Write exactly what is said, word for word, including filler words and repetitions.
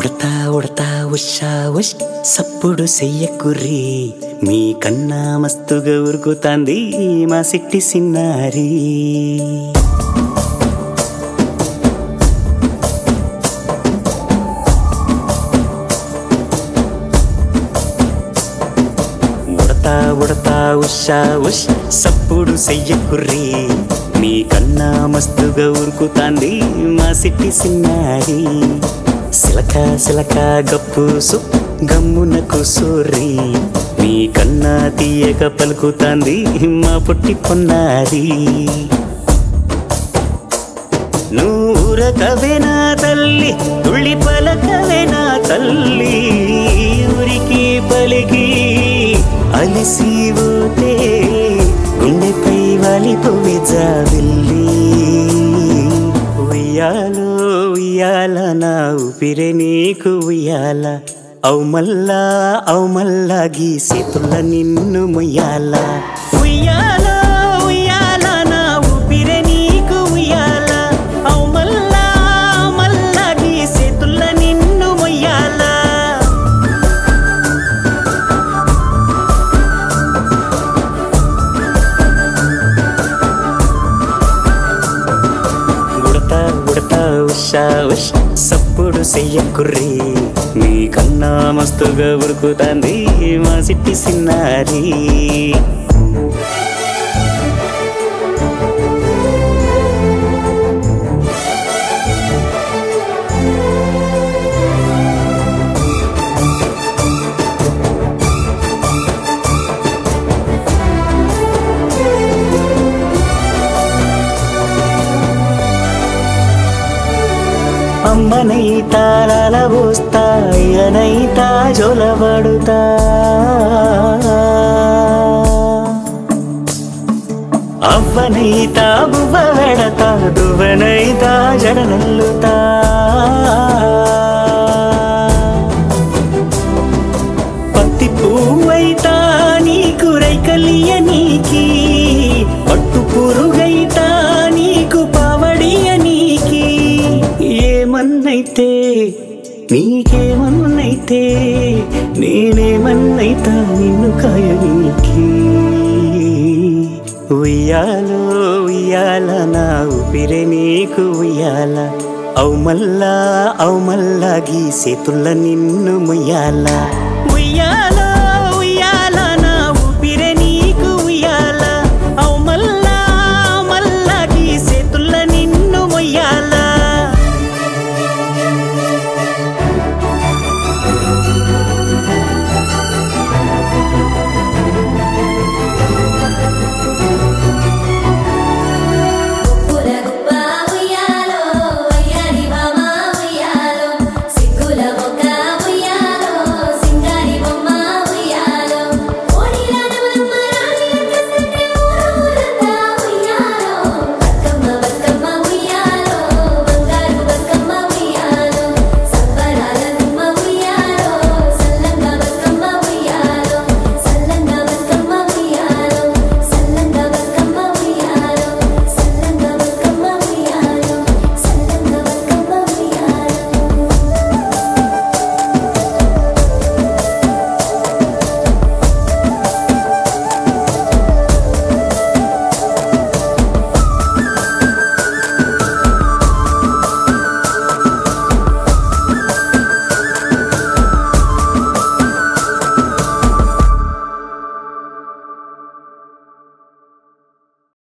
ఉడతా ఉడతా ఉషా ఉష్ సప్పుడు చెయ్యకుర్రి మీ కన్నా మస్తుగా ఉరుకుతాంది మా సిట్టి సిన్నారి. ఉడతా ఉడతా ఉషా ఉష్ సప్పుడు చెయ్యకుర్రి మీ కన్నా మస్తుగా ఉరుకుతాంది మా సిట్టి సిన్నారి. సిలక సిలక గప్పుసు గమ్మున కూసోర్రి మీ కన్నా తీయక పలుకుతాంది మా పుట్టి పొన్నారి. నూరకవేనా తల్లి తుళ్ళి పలకవేనా తల్లి ఊరికి పలికి అలిసిపోతే గుండెపై వాలిపోవే జాబిల్లి. ఉయ్యాలో ఉయ్యాల నా ఊపిరే నీకు ఉయ్యాల అవు మల్లా అవు మల్లా గీసేతుల్ల నిన్ను ముయ్యాల. ఉయ్యాలో ఉయ్యాల నా ఊపిరే నీకు ఉయ్యాల అవు మల్లా అవు మల్లా గీసేతుల్ల నిన్ను ముయ్యాల. ఉడతా ఉడతా ఉషా ఉష్ సప్పుడు చెయ్యకుర్రి మీ కన్నా మస్తుగా ఉరుకుతాంది మా సిట్టి సిన్నారి. అమ్మనైతా లాలబోస్తా అయ్యనైతా జొలబడుతా అవ్వనైతా బువ్వ వెడతా దువ్వనైతా జడనల్లుతా. పత్తి పువ్వైతా నీకు రైకలియ నీకి పట్టు పురుగైతా నీకు పావడియ నీకి. ఏమన్నైతే నీకేమన్నైతే నేనేమన్నైతా నిన్ను కాయనీకి. ఉయ్యాలో ఉయ్యాల నా ఊపిరే నీకు ఉయ్యాల అవు మల్లా అవు మల్లా గీసేతుల్ల నిన్ను ముయ్యాల. ఉయ్యాల